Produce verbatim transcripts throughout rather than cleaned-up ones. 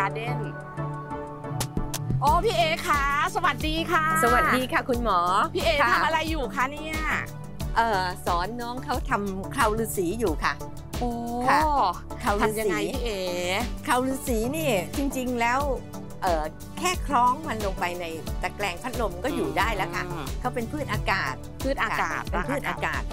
Garden โอ้พี่เอคะสวัสดีค่ะสวัสดีค่ะคุณหมอพี่เอทำอะไรอยู่คะเนี่ยเอ่อสอนน้องเขาทำเคราฤาษีอยู่ค่ะโอ้ค่ะเคราฤาษีพี่เอเคราฤาษีนี่จริงๆแล้วเอ่อแค่คล้องมันลงไปในตะแกรงพัดลมก็อยู่ได้แล้วค่ะเขาเป็นพืชอากาศพืชอากาศเป็นพืชอากาศ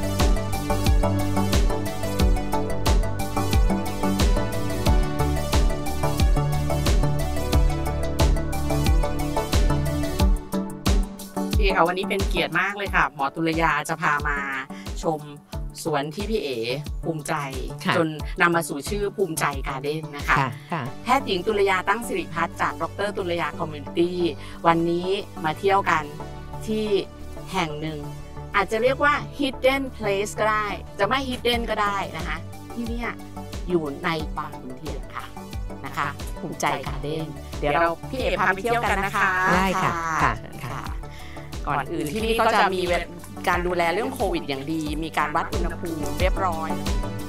พี่เอค่ะวันนี้เป็นเกียรติมากเลยค่ะหมอตุลยาจะพามาชมสวนที่พี่เอภูมิใจจนนำมาสู่ชื่อภูมิใจการ์เด้นนะคะแพทย์หญิงตุลยาตั้งสิริพัฒน์จากดร.ตุลยาคอมมูนิตี้วันนี้มาเที่ยวกันที่แห่งหนึ่งอาจจะเรียกว่า hidden place ก็ได้จะไม่ hidden ก็ได้นะคะที่นี่อยู่ในบางขุนเทียนค่ะนะคะภูมิใจการ์เด้นเดี๋ยวเราพี่เอพาไปเที่ยวกันนะคะได้ค่ะก่อนอื่นที่นี่ก็จะมีการดูแลเรื่องโควิดอย่างดีมีการวัดอุณหภูมิเรียบร้อย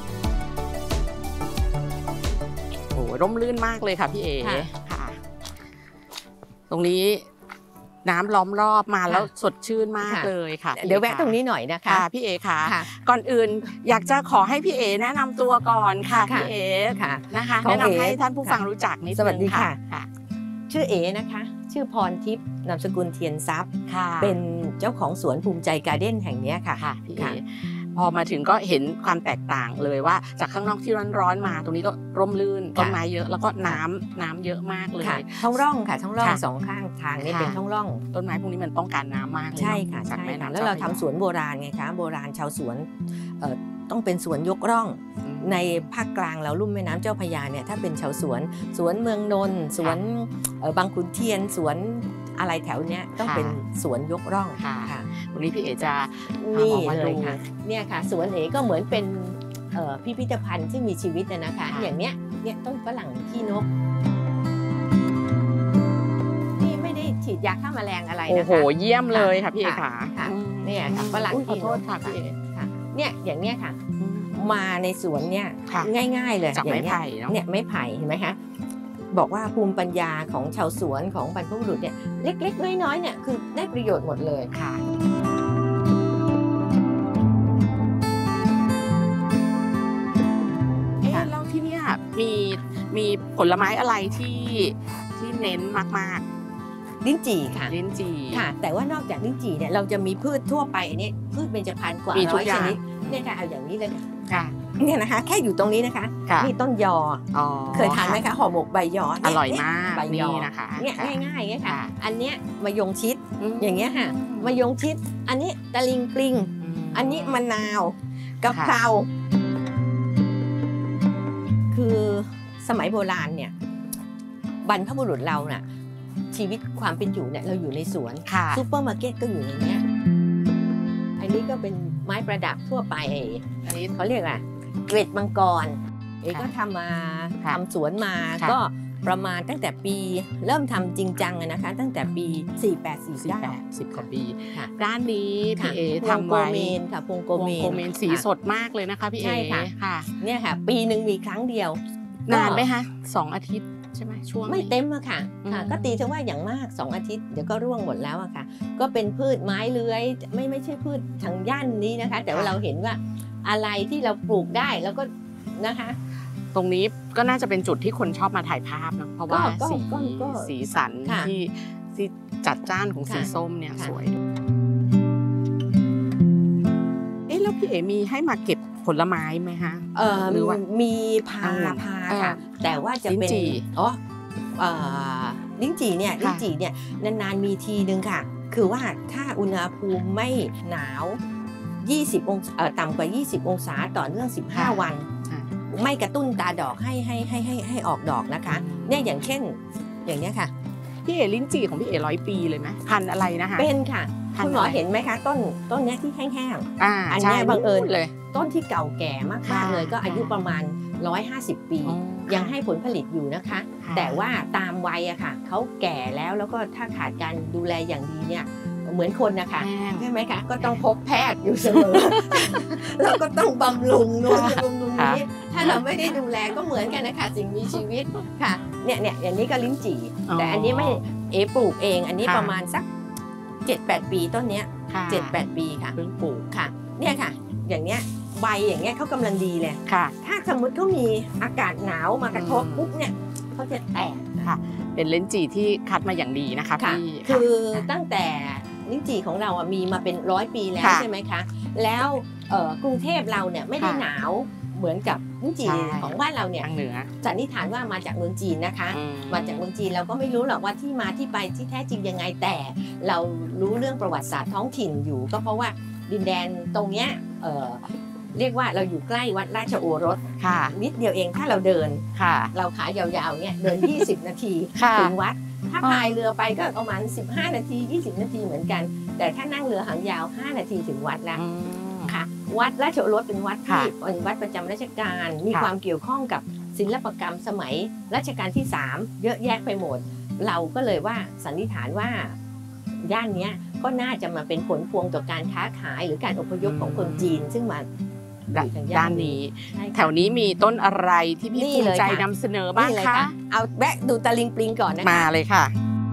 โอ้ร่มรื่นมากเลยค่ะพี่เอค่ะตรงนี้น้ำล้อมรอบมาแล้วสดชื่นมากเลยค่ะเดี๋ยวแวะตรงนี้หน่อยนะคะพี่เอค่ะก่อนอื่นอยากจะขอให้พี่เอแนะนำตัวก่อนค่ะพี่เอนะคะแนะนำให้ท่านผู้ฟังรู้จักนิดนึงสวัสดีค่ะชื่อเอนะคะชื่อพรทิพย์นามสกุลเทียนทรัพย์เป็นเจ้าของสวนภูมิใจการ์เด้นแห่งนี้ค่ะพี่เอพอมาถึงก็เห็นความแตกต่างเลยว่าจากข้างนอกที่ร้อนๆมาตรงนี้ก็ร่มรื่นต้นไม้เยอะแล้วก็น้ำน้ำเยอะมากเลยท้องร่องค่ะท้องร่องสองข้างทางนี่เป็นท้องร่องต้นไม้พวกนี้มันต้องการน้ำมากใช่ค่ะจากแม่น้ำแล้วเราทำสวนโบราณไงคะโบราณชาวสวนต้องเป็นสวนยกร่องในภาคกลางเราลุ่มแม่น้ำเจ้าพระยาเนี่ยถ้าเป็นชาวสวนสวนเมืองนนท์สวนบางขุนเทียนสวนอะไรแถวเนี้ยต้องเป็นสวนยกร่องค่ะวันนี้พี่เอจะนี่เลยค่ะเนี่ยค่ะสวนเอก็เหมือนเป็นพิพิธภัณฑ์ที่มีชีวิตนะคะอย่างเนี้ยเนี่ยต้นฝรั่งขี้นกนี่ไม่ได้ฉีดยาฆ่าแมลงอะไรนะคะโอ้โหเยี่ยมเลยค่ะพี่เอค่ะเนี่ยฝรั่งขี้นกค่ะพี่เอเนี่ยอย่างเนี้ยค่ะมาในสวนเนี่ยง่ายๆเลยจากไม้ไผ่เนี่ยไม้ไผ่เห็นไหมคะบอกว่าภูมิปัญญาของชาวสวนของบรรพบุรุษเนี่ยเล็กๆน้อยๆเนี่ยคือได้ประโยชน์หมดเลยค่ะเอ๊ะแล้วที่นี่มีมีผลไม้อะไรที่ที่เน้นมากๆลิ้นจี่ค่ะลิ้นจี่ค่ะแต่ว่านอกจากลิ้นจี่เนี่ยเราจะมีพืชทั่วไปอันนี้พืชเบญจพรรณกว่าร้อยชนิดเนี่ยค่ะเอาอย่างนี้เลยค่ะเนี่ยนะคะแค่อยู่ตรงนี้นะคะนี่ต้นยอเคยทานไหมคะห่อหมกใบยออร่อยมากใบยอนะคะเนี่ยง่ายๆเนี่ยค่ะอันเนี้ยมะยงชิดอย่างเงี้ยค่ะมะยงชิดอันนี้ตะลิงปลิงอันนี้มะนาวกะเพราคือสมัยโบราณเนี่ยบรรพบุรุษเราน่ะชีวิตความเป็นอยู่เนี่ยเราอยู่ในสวนซูเปอร์มาร์เก็ตก็อยู่ในนี้อันนี้ก็เป็นไม้ประดับทั่วไปอันนี้เขาเรียกอะเกล็ดมังกรเอ๋ก็ทำมาทำสวนมาก็ประมาณตั้งแต่ปีเริ่มทำจริงจังนะคะตั้งแต่ปีสี่แปด สี่เก้าสิบกว่าปีร้านนี้พี่เอทำไว้ค่ะพวงโกเมนโกเมนสีสดมากเลยนะคะพี่เอค่ะเนี่ยค่ะปีหนึ่งมีครั้งเดียวนานไหมคะสองอาทิตย์ใช่ไหมช่วงไม่เต็มอะค่ะก็ตีถึงว่าอย่างมากสองอาทิตย์เดี๋ยวก็ร่วงหมดแล้วอะค่ะก็เป็นพืชไม้เลื้อยไม่ไม่ใช่พืชทางย่านนี้นะคะแต่ว่าเราเห็นว่าอะไรที่เราปลูกได้แล้วก็นะคะตรงนี้ก็น่าจะเป็นจุดที่คนชอบมาถ่ายภาพนะเพราะว่าสีสีสันที่ที่จัดจ้านของสีส้มเนี่ยสวยเอ๊ะแล้วพี่เอ๋มีให้มาเก็บผลไม้ไหมคะเออหรือว่ามีพาพาค่ะแต่ว่าจะเป็นอ๋อลิ้นจี่เนี่ยลิ้นจี่เนี่ยนานๆมีทีนึงค่ะคือว่าถ้าอุณหภูมิไม่หนาวยี่สิบองศาต่ำกว่ายี่สิบองศาต่อเนื่องสิบห้าวันไม่กระตุ้นตาดอกให้ให้ให้ให้ให้ออกดอกนะคะเนี่ยอย่างเช่นอย่างเนี้ยค่ะพี่เอ๋ลิ้นจี่ของพี่เอ๋ร้อยปีเลยไหมพันอะไรนะคะเป็นค่ะคุณหมอเห็นไหมคะต้นต้นนี้ที่แห้งๆอันนี้บังเอิญเลยต้นที่เก่าแก่มากๆเลยก็อายุประมาณหนึ่งร้อยห้าสิบปียังให้ผลผลิตอยู่นะคะแต่ว่าตามวัยอะค่ะเขาแก่แล้วแล้วก็ถ้าขาดการดูแลอย่างดีเนี่ยเหมือนคนนะคะใช่ไหมคะก็ต้องพบแพทย์อยู่เสมอแล้วก็ต้องบำรุงโน่นบำรุงนี้ถ้าเราไม่ได้ดูแลก็เหมือนกันนะคะสิ่งมีชีวิตค่ะเนี่ยเนี่ยอย่างนี้ก็ลิ้นจี่แต่อันนี้ไม่เอปลูกเองอันนี้ประมาณสัก เจ็ดแปด ปีต้นเนี้ย เจ็ดแปด ปีค่ะเพิ่งปลูกค่ะเนี่ยค่ะอย่างเนี้ยใบอย่างเงี้ยเขากำลังดีเลยค่ะถ้าสมมติเขามีอากาศหนาวมากระทบปุ๊บเนี่ยเขาจะแตกค่ะเป็นลิ้นจี่ที่คัดมาอย่างดีนะคะพี่คือตั้งแต่ลิ้นจี่ของเราอ่ะมีมาเป็นร้อยปีแล้วใช่ไหมคะแล้วกรุงเทพเราเนี่ยไม่ได้หนาวเหมือนกับลิ้นจี่ของบ้านเราเนี่ยเหนือสันนิษฐานว่ามาจากเมืองจีนนะคะมาจากเมืองจีนเราก็ไม่รู้หรอกว่าที่มาที่ไปที่แท้จริงยังไงแต่เรารู้เรื่องประวัติศาสตร์ท้องถิ่นอยู่ก็เพราะว่าดินแดนตรงเนี้ยเอ่อเรียกว่าเราอยู่ใกล้วัดราชโอรสนิดเดียวเองถ้าเราเดินเราขายาวๆเนี่ยเดินยี่สิบนาทีถึงวัดถ้าพายเรือไปก็ประมาณสิบห้านาทียี่สิบนาทีเหมือนกันแต่ถ้านั่งเรือหางยาวห้านาทีถึงวัดแล้วค่ะวัดราชโอรสเป็นวัดที่เป็นวัดประจำราชการมีความเกี่ยวข้องกับศิลปกรรมสมัยรัชกาลที่สามเยอะแยะไปหมดเราก็เลยว่าสันนิษฐานว่าย่านนี้ก็น่าจะมาเป็นผลพวงต่อการค้าขายหรือการอพยพของคนจีนซึ่งมาด้านนี้แถวนี้มีต้นอะไรที่พี่ภูมิใจนำเสนอบ้างคะเอาแวะดูตะลิงปลิงก่อนนะคะมาเลยค่ะ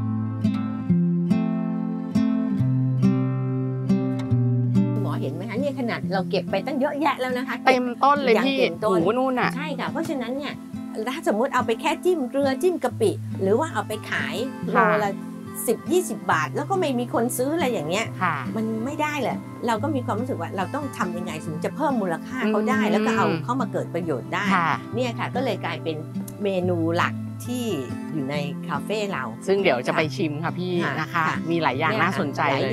หมอเห็นไหมคะเนี่ยขนาดเราเก็บไปตั้งเยอะแยะแล้วนะคะเต็มต้นเลยพี่โอ้โหนู่นน่ะใช่ค่ะเพราะฉะนั้นเนี่ยถ้าสมมติเอาไปแค่จิ้มเกลือจิ้มกะปิหรือว่าเอาไปขายโลละสิบ ยี่สิบบาทแล้วก็ไม่มีคนซื้ออะไรอย่างเงี้ยมันไม่ได้แหละเราก็มีความรู้สึกว่าเราต้องทำยังไงถึงจะเพิ่มมูลค่าเขาได้แล้วก็เอาเข้ามาเกิดประโยชน์ได้เนี่ยค่ะก็เลยกลายเป็นเมนูหลักที่อยู่ในคาเฟ่เราซึ่งเดี๋ยวจะไปชิมค่ะพี่นะคะมีหลายอย่างน่าสนใจเลย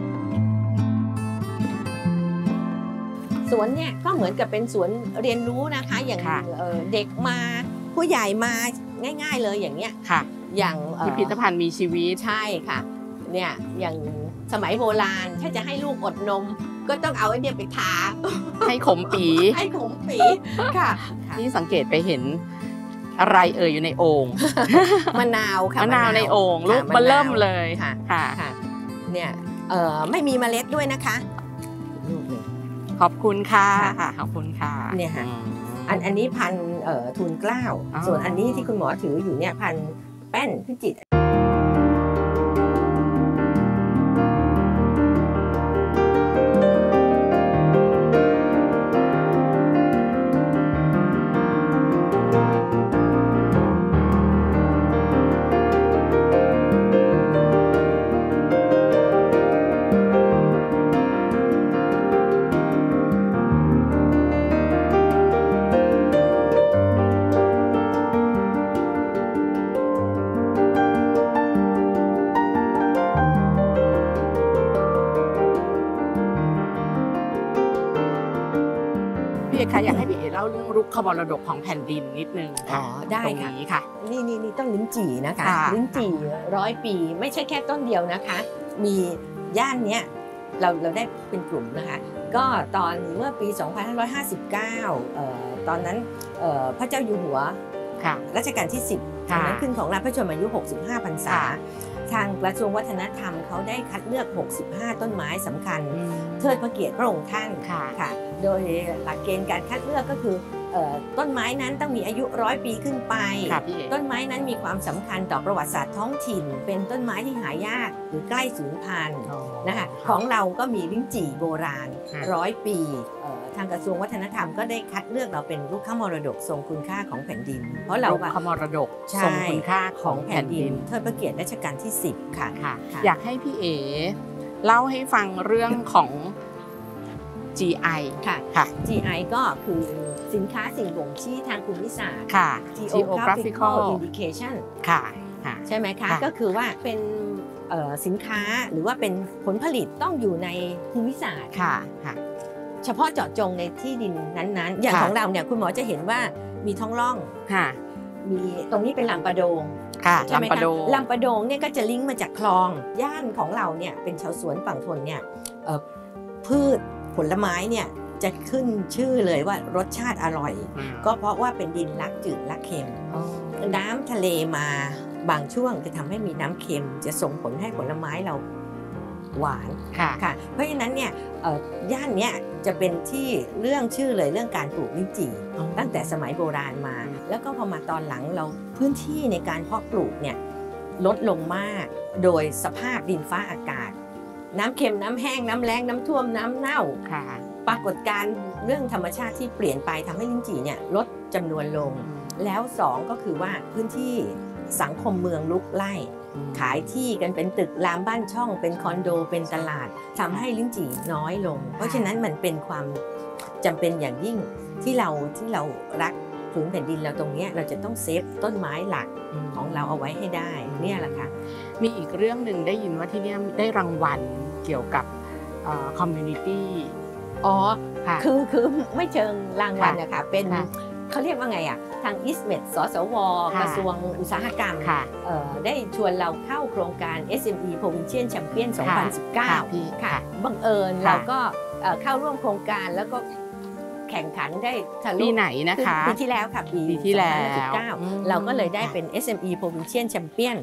สวนเนี่ยก็เหมือนกับเป็นสวนเรียนรู้นะคะอย่างเด็กมาผู้ใหญ่มาง่ายๆเลยอย่างเงี้ยค่ะอย่างพิพิธภัณฑ์มีชีวิตใช่ค่ะเนี่ยอย่างสมัยโบราณถ้าจะให้ลูกอดนมก็ต้องเอาไอ้เนี่ยไปทาให้ขมปีให้ขมปีค่ะนี่สังเกตไปเห็นอะไรเอ่ยอยู่ในโอ่งมะนาวค่ะมะนาวในโอ่งลูกเบิ่มเลยค่ะค่ะเนี่ยเอ่อไม่มีเมล็ดด้วยนะคะลูกเลยขอบคุณค่ะค่ะขอบคุณค่ะเนี่ยค่ะอันอันนี้พันทูลเกล้าส่วนอันนี้ที่คุณหมอถืออยู่เนี่ยพันแป้นพิจิตรค่ะอยากให้พี่เอ๋เล่าเรื่องรุกขมรดกของแผ่นดินนิดนึงอ๋อได้ค่ะนี่นี่นี่ต้องลิ้นจี่นะคะลิ้นจี่ร้อยปีไม่ใช่แค่ต้นเดียวนะคะมีย่านเนี้ยเราเราได้เป็นกลุ่มนะคะก็ตอนเมื่อปีสองพันห้าร้อยห้าสิบเก้าเอ่อตอนนั้นเอ่อพระเจ้าอยู่หัวรัชกาลที่สิบตอนนั้นขึ้นของราชพระชนมายุหกสิบห้าพรรษาทางกระทรวงวัฒนธรรมเขาได้คัดเลือกหกสิบห้าต้นไม้สำคัญเทิดพระเกียรติพระองค์ท่านค่ะโดยหลักเกณฑ์การคัดเลือกก็คือต้นไม้นั้นต้องมีอายุร้อยปีขึ้นไปต้นไม้นั้นมีความสำคัญต่อประวัติศาสตร์ท้องถิ่นเป็นต้นไม้ที่หายากหรือใกล้สูญพันธุ์นะคะของเราก็มีลิ้นจี่โบราณร้อยปีทางกระทรวงวัฒนธรรมก็ได้คัดเลือกเราเป็นรุกขมรดกทรงคุณค่าของแผ่นดินเพราะเรารุกขมรดกทรงคุณค่าของแผ่นดินเทิดพระเกียรติรัชกาลที่สิบค่ะอยากให้พี่เอ๋เล่าให้ฟังเรื่องของ จี ไอค่ะค่ะ จี ไอ ก็คือสินค้าสิ่งบ่งชี้ทางภูมิศาสตร์ค่ะ Geographical Indication ค่ะใช่ไหมคะก็คือว่าเป็นสินค้าหรือว่าเป็นผลผลิตต้องอยู่ในภูมิศาสตร์ค่ะเฉพาะเจาะจงในที่ดินนั้นๆอย่างของเราเนี่ยคุณหมอจะเห็นว่ามีท้องร่องมีตรงนี้เป็นลำปะโดงใช่ไหมคะลำปะโดงเนี่ยก็จะลิงก์มาจากคลองย่านของเราเนี่ยเป็นชาวสวนฝั่งทนเนี่ยพืชผลไม้เนี่ยจะขึ้นชื่อเลยว่ารสชาติอร่อยก็เพราะว่าเป็นดินรักจืดรักเค็มน้ำทะเลมาบางช่วงจะทำให้มีน้ำเค็มจะส่งผลให้ผลไม้เราหวานค่ะค่ะเพราะฉะนั้นเนี่ยย่านเนี้ยจะเป็นที่เรื่องชื่อเลยเรื่องการปลูกลิ้นจี่ตั้งแต่สมัยโบราณมา แล้วก็พอมาตอนหลังเราพื้นที่ในการเพาะปลูกเนี่ยลดลงมากโดยสภาพดินฟ้าอากาศน้ำเค็มน้ำแห้งน้ำแล้งน้ำท่วมน้ำเน่าปรากฏการณ์เรื่องธรรมชาติที่เปลี่ยนไปทำให้ลิ้นจี่เนี่ยลดจำนวนลงแล้วสองก็คือว่าพื้นที่สังคมเมืองลุกไล่ขายที่กันเป็นตึกรามบ้านช่องเป็นคอนโดเป็นตลาดทำให้ลิ้นจี่น้อยลงเพราะฉะนั้นมันเป็นความจำเป็นอย่างยิ่งที่เราที่เรารักผืนแผ่นดินเราตรงนี้เราจะต้องเซฟต้นไม้หลักของเราเอาไว้ให้ได้เนี่ยแหละค่ะมีอีกเรื่องหนึ่งได้ยินว่าที่นี่ได้รางวัลเกี่ยวกับคอมมูนิตี้อ๋อคือคือไม่เชิงรางวัลนะคะเป็นเขาเรียกว่าไงอ่ะทางอิสเมดสสวกระทรวงอุตสาหกรรมได้ชวนเราเข้าโครงการ เอส เอ็ม อี Provincial Champion สองพันสิบเก้าค่ะบังเอิญเราก็เข้าร่วมโครงการแล้วก็แข่งขันได้ทะลุปีไหนนะคะปีที่แล้วค่ะปีที่แล้วสองพันสิบเก้าเราก็เลยได้เป็น เอส เอ็ม อี Provincial Champion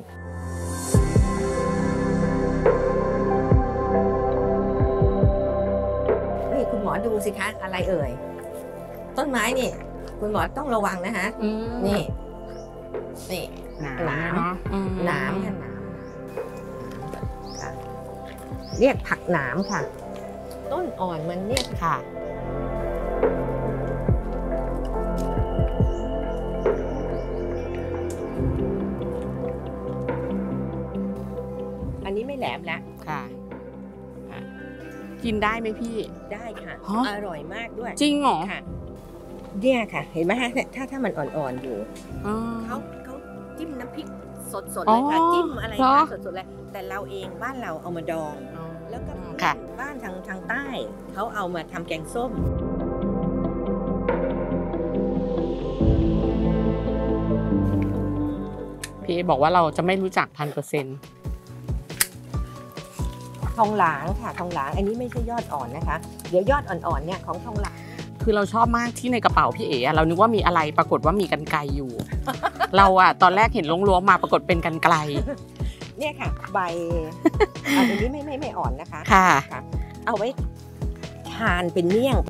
นี่คุณหมอดูสิคะอะไรเอ่ยต้นไม้นี่คุณหมอต้องระวังนะคะนี่นี่หนามหนามค่ะหนามค่ะเรียกผักหนามค่ะต้นอ่อนมันเนี่ยค่ะอันนี้ไม่แหลมแล้วค่ะกินได้ไหมพี่ได้ค่ะอร่อยมากด้วยจริงเหรอค่ะเนี่ยค่ะเห็นไหมฮะถ้าถ้ามันอ่อนๆอยู่เขาเขาจิ้มน้ำพริกสดๆเลยค่ะจิ้มอะไรค่ะสดๆเลยแต่เราเองบ้านเราเอามาดองแล้วก็บ้านทางทางใต้เขาเอามาทำแกงส้มพี่บอกว่าเราจะไม่รู้จักพันเปอร์เซ็นต์ทองหลางค่ะทองหลางอันนี้ไม่ใช่ยอดอ่อนนะคะเดี๋ยวยอดอ่อนๆเนี่ยของทองหลางคือเราชอบมากที่ในกระเป๋าพี่เอ๋เรานึกว่ามีอะไรปรากฏว่ามีกรรไกรอยู่ เราอะตอนแรกเห็นล้วงๆมาปรากฏเป็นกรรไกรเนี่ยค่ะใบอันนี้ไม่ไม่ไม่อ่อนนะคะค่ะเอาไว้ทานเป็นเมี่ยง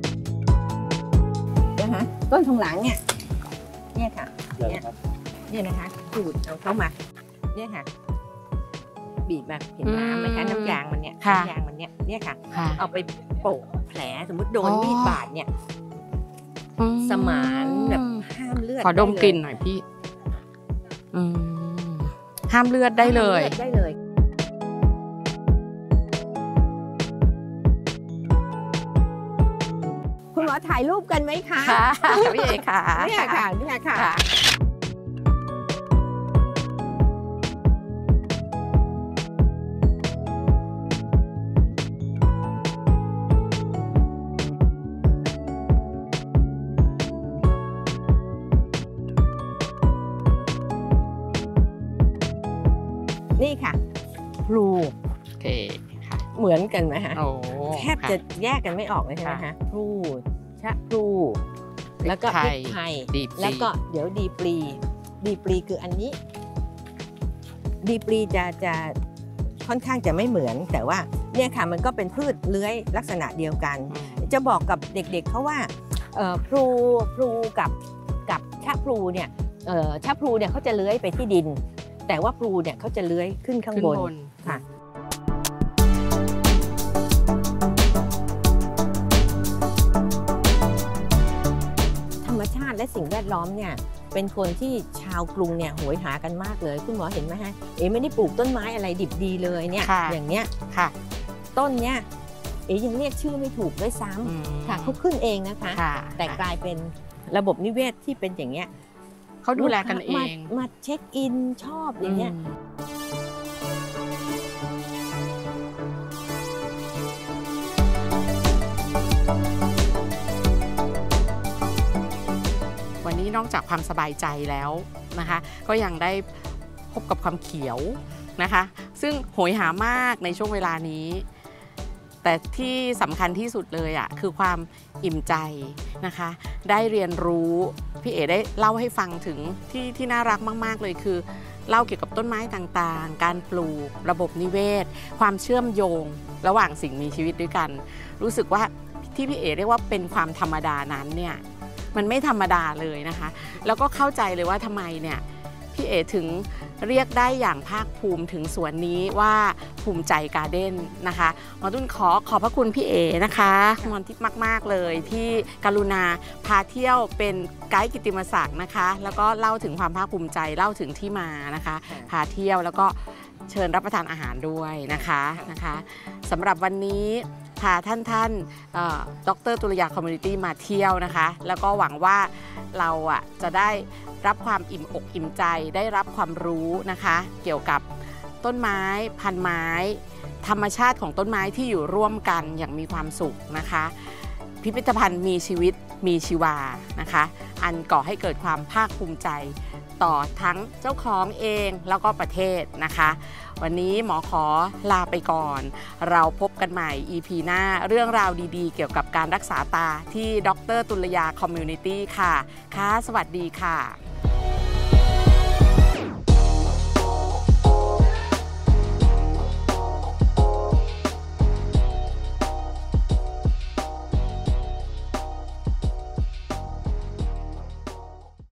นะคะต้นทองหลางเนี่ยเนี่ยค่ะเนี่ยเนี่ยนะคะขูดเอาเข้ามาเนี่ยค่ะบีบมาเห็นน้ำไหมคะน้ำยางมันเนี่ยน้ำยางมันเนี่ยเนี่ยค่ะเอาไปโปะแผลสมมติโดนมีดบาดเนี่ยสมานแบบห้ามเลือดขอดมกลิ่นหน่อยพี่ห้ามเลือดได้เลยได้เลยคุณหมอถ่ายรูปกันไหมคะค่ะพี่เอค่ะเนี่ยค่ะเนี่ยค่ะนี่ค่ะพลูโอเคค่ะเหมือนกันไหมคะแทบจะแยกกันไม่ออกเลยใช่ไหมคะพลูชะพลูแล้วก็พริกไทยแล้วก็เดี๋ยวดีปลีดีปลีคืออันนี้ดีปลีจะจะค่อนข้างจะไม่เหมือนแต่ว่าเนี่ยค่ะมันก็เป็นพืชเลื้อยลักษณะเดียวกันจะบอกกับเด็กๆเขาว่าพลูพลูกับกับชะพลูเนี่ยชะพลูเนี่ยเขาจะเลื้อยไปที่ดินแต่ว่าพลูเนี่ยเขาจะเลื้อยขึ้นข้างบนค่ะธรรมชาติและสิ่งแวดล้อมเนี่ยเป็นคนที่ชาวกรุงเนี่ยโหยหากันมากเลยคุณหมอเห็นไหมฮะเอ๋ไม่ได้ปลูกต้นไม้อะไรดิบดีเลยเนี่ยอย่างเนี้ยค่ะต้นเนี้ยเอ๋ยังเรียกชื่อไม่ถูกด้วยซ้ำค่ะเขาขึ้นเองนะคะแต่กลายเป็นระบบนิเวศที่เป็นอย่างเงี้ยเขาดูแลกันเองมาเช็คอินชอบอย่างเงี้ยวันนี้นอกจากความสบายใจแล้วนะคะก็ยังได้พบกับความเขียวนะคะซึ่งโหยหามากในช่วงเวลานี้แต่ที่สำคัญที่สุดเลยอ่ะคือความอิ่มใจนะคะได้เรียนรู้พี่เอ๋ได้เล่าให้ฟังถึงที่ที่น่ารักมากๆเลยคือเล่าเกี่ยวกับต้นไม้ต่างๆการปลูกระบบนิเวศความเชื่อมโยงระหว่างสิ่งมีชีวิตด้วยกันรู้สึกว่าที่พี่เอ๋เรียกว่าเป็นความธรรมดานั้นเนี่ยมันไม่ธรรมดาเลยนะคะแล้วก็เข้าใจเลยว่าทำไมเนี่ยพี่เอ๋ถึงเรียกได้อย่างภาคภูมิถึงสวนนี้ว่าภูมิใจการ์เด้นนะคะหมอตุ้นขอขอบพระคุณพี่เอ๋นะคะมอนทิพย์มากๆเลยที่กรุณาพาเที่ยวเป็นไกด์กิตติมศักดิ์นะคะแล้วก็เล่าถึงความภาคภูมิใจเล่าถึงที่มานะคะพาเที่ยวแล้วก็เชิญรับประทานอาหารด้วยนะคะนะคะสำหรับวันนี้พาท่านท่านดร.ตุลยาคอมมูนิตี้มาเที่ยวนะคะแล้วก็หวังว่าเราอ่ะจะได้รับความอิ่มอกอิ่มใจได้รับความรู้นะคะเกี่ยวกับต้นไม้พันไม้ธรรมชาติของต้นไม้ที่อยู่ร่วมกันอย่างมีความสุขนะคะพิพิธภัณฑ์มีชีวิตมีชีวานะคะอันก่อให้เกิดความภาคภูมิใจต่อทั้งเจ้าของเองแล้วก็ประเทศนะคะวันนี้หมอขอลาไปก่อนเราพบกันใหม่ อี พี หน้าเรื่องราวดีๆเกี่ยวกับการรักษาตาที่ดร.ตุลยาคอมมูนิตี้ค่ะค่ะสวัสดีค่ะ